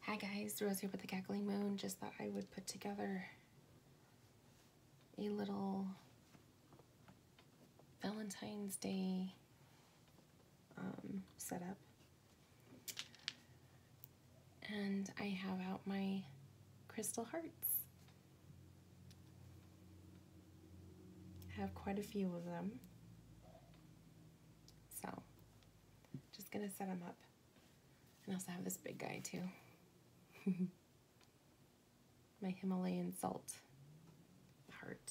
Hi guys, Rose here with the Cackling Moon. Just thought I would put together a little Valentine's Day setup. And I have out my crystal hearts. I have quite a few of them. So, just gonna set them up. And I also have this big guy too. My Himalayan salt heart.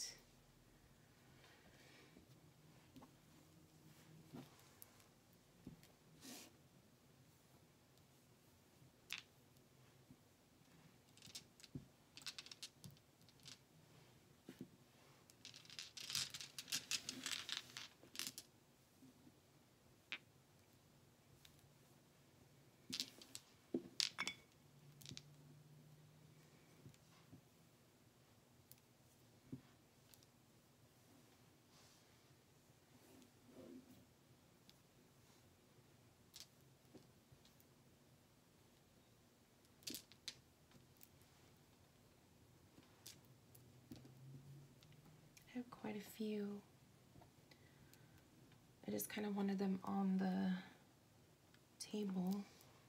I have quite a few. I just kind of wanted them on the table.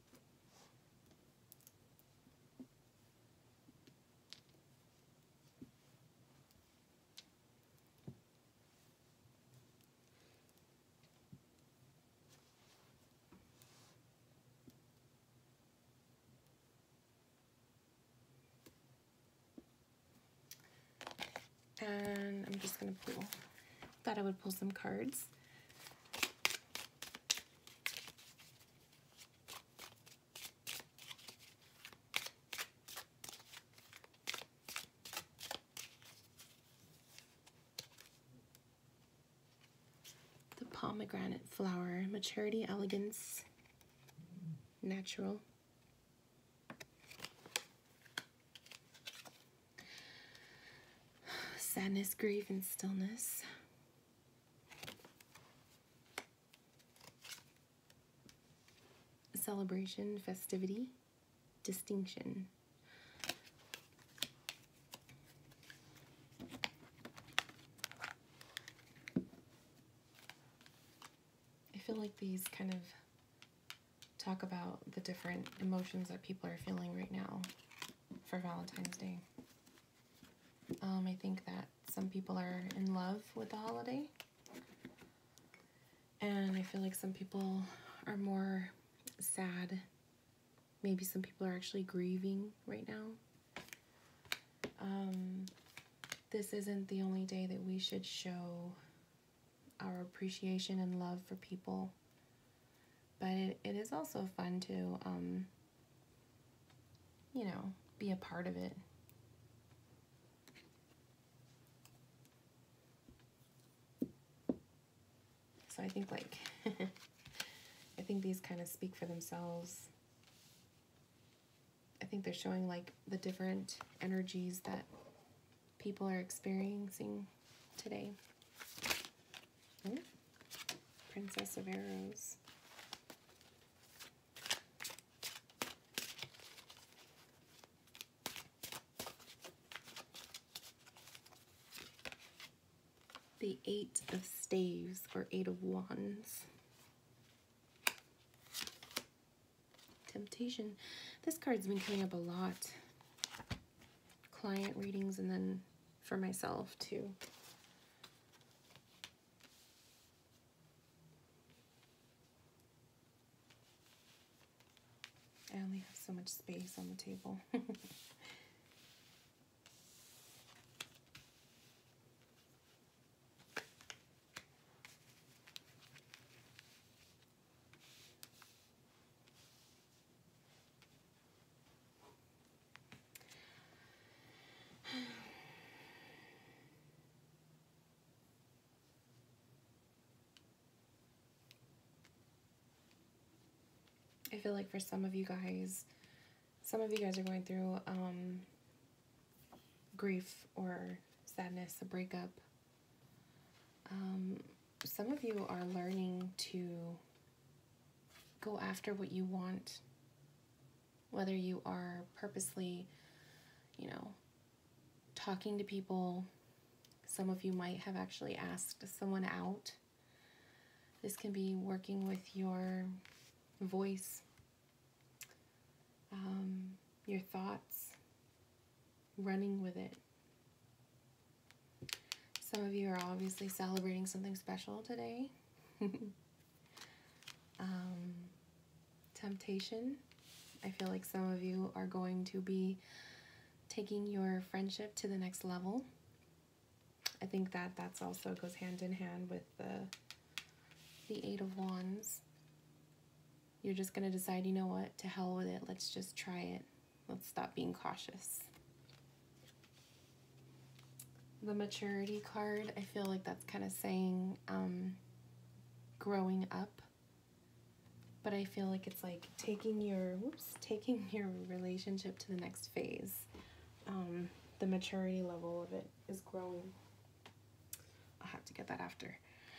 And I'm just gonna thought I would pull some cards. The pomegranate flower, maturity, elegance, natural. Sadness, grief, and stillness. Celebration, festivity, distinction. I feel like these kind of talk about the different emotions that people are feeling right now for Valentine's Day. I think that some people are in love with the holiday, and I feel like some people are more sad. Maybe some people are actually grieving right now. This isn't the only day that we should show our appreciation and love for people, but it is also fun to, you know, be a part of it. So I think like, I think these kind of speak for themselves. I think they're showing like the different energies that people are experiencing today. Oh, Princess of Arrows. The Eight of Staves, or Eight of Wands. Temptation. This card's been coming up a lot. Client readings and then for myself too. I only have so much space on the table. I feel like for some of you guys are going through grief or sadness, a breakup. Some of you are learning to go after what you want Whether you are purposely, talking to people, some of you might have actually asked someone out. This can be working with your voice, your thoughts, running with it. Some of you are obviously celebrating something special today. Temptation. I feel like some of you are going to be taking your friendship to the next level. I think that's also goes hand in hand with the Eight of Wands. You're just going to decide, you know what, to hell with it. Let's just try it. Let's stop being cautious. The Maturity card, I feel like that's kind of saying growing up. But I feel like it's like taking your relationship to the next phase. The maturity level of it is growing. I'll have to get that after.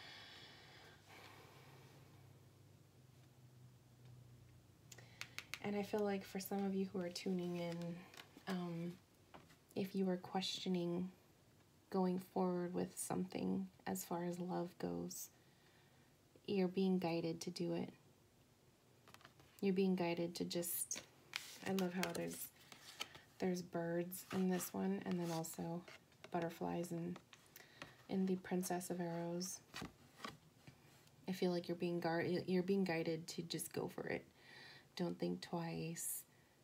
And I feel like for some of you who are tuning in, if you are questioning going forward with something as far as love goes, you're being guided to do it. You're being guided to just, I love how there's birds in this one, and then also butterflies in the Princess of Arrows. I feel like you're being guided to just go for it. Don't think twice.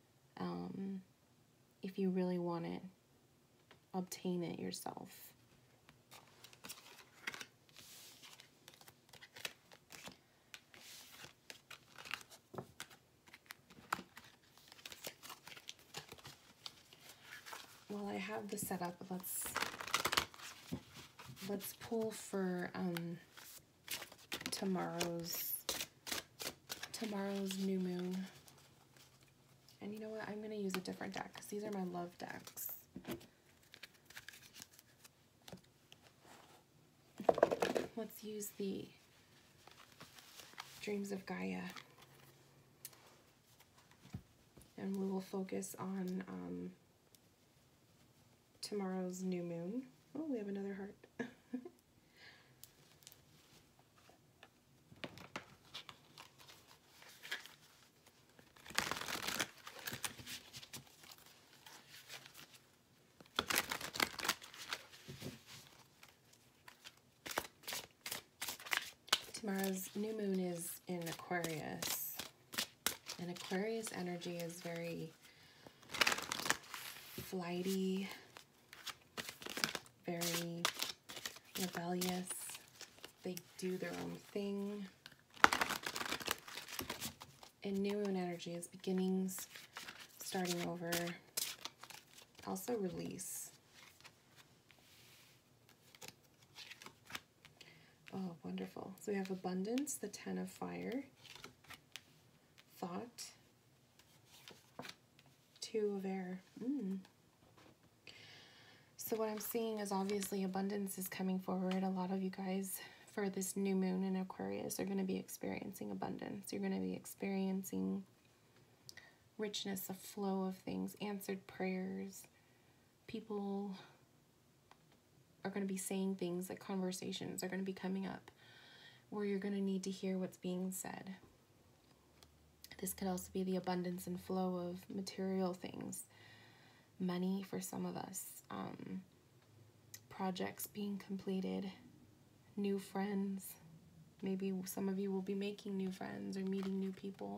If you really want it, obtain it yourself. Well, I have the setup. Let's pull for tomorrow's new moon. And you know what? I'm going to use a different deck because these are my love decks. Let's use the Dreams of Gaia. And we will focus on tomorrow's new moon. Oh, we have another heart. Tomorrow's new moon is in Aquarius. And Aquarius energy is very flighty, very rebellious. They do their own thing. And new moon energy is beginnings, starting over, also release. Oh, wonderful. So we have abundance, the 10 of fire, thought, 2 of air. So what I'm seeing is obviously abundance is coming forward. A lot of you guys for this new moon in Aquarius are going to be experiencing abundance. You're going to be experiencing richness, a flow of things, answered prayers. People are going to be saying things, like conversations are going to be coming up where you're going to need to hear what's being said. This could also be the abundance and flow of material things, money for some of us, projects being completed, new friends. Maybe some of you will be making new friends or meeting new people.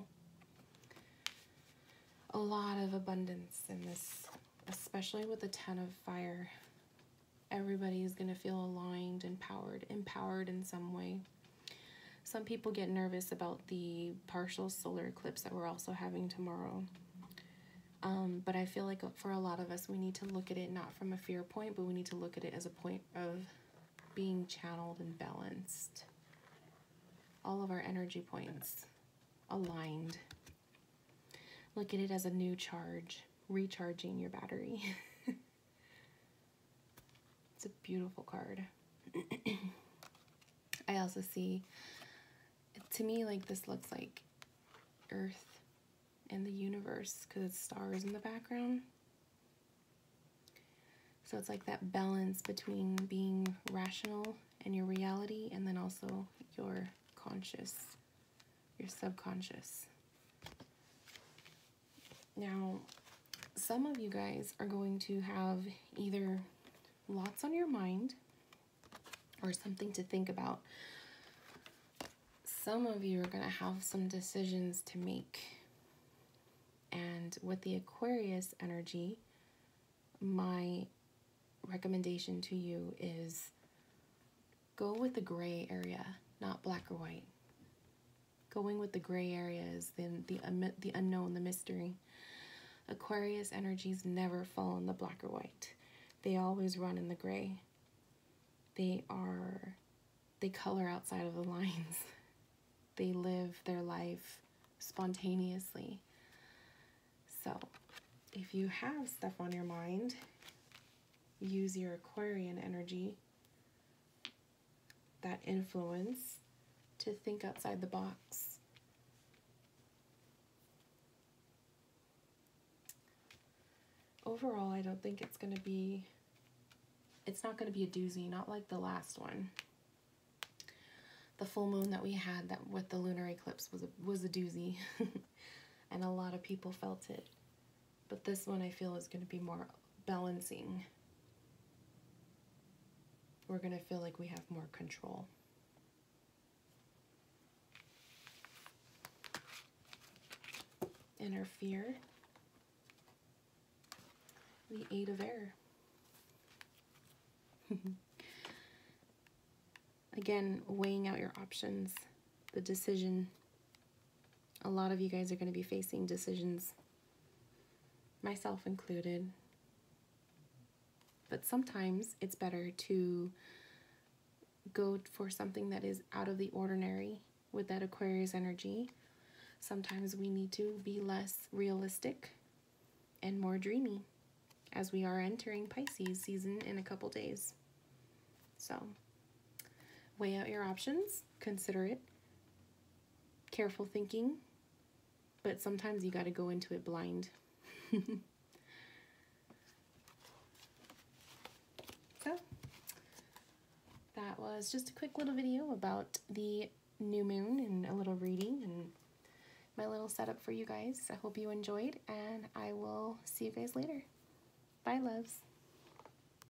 A lot of abundance in this, especially with the 10 of fire. Everybody is going to feel aligned, empowered in some way. Some people get nervous about the partial solar eclipse that we're also having tomorrow. But I feel like for a lot of us, we need to look at it not from a fear point, but we need to look at it as a point of being channeled and balanced. All of our energy points aligned. Look at it as a new charge, recharging your battery. It's a beautiful card. I also see, to me, like this looks like earth, and the universe because it's stars in the background. So it's like that balance between being rational and your reality, and then also your conscious, your subconscious. Now, some of you guys are going to have either lots on your mind or something to think about. Some of you are going to have some decisions to make. And with the Aquarius energy, my recommendation to you is go with the gray area, not black or white. Going with the gray area is the unknown, the mystery. Aquarius energies never fall in the black or white. They always run in the gray. They color outside of the lines. They live their life spontaneously. So, if you have stuff on your mind, use your Aquarian energy, that influence, to think outside the box. Overall, I don't think it's not going to be a doozy, not like the last one. The full moon that we had that with the lunar eclipse was a doozy, and a lot of people felt it. But this one I feel is going to be more balancing. We're going to feel like we have more control. Inner fear. The 8 of Air. Again, weighing out your options, the decision. A lot of you guys are going to be facing decisions, myself included. But sometimes it's better to go for something that is out of the ordinary with that Aquarius energy. Sometimes we need to be less realistic and more dreamy as we are entering Pisces season in a couple days. So, weigh out your options, consider it, careful thinking, but sometimes you got to go into it blind. So, that was just a quick little video about the new moon and a little reading and my little setup for you guys. I hope you enjoyed, and I will see you guys later. Bye, loves.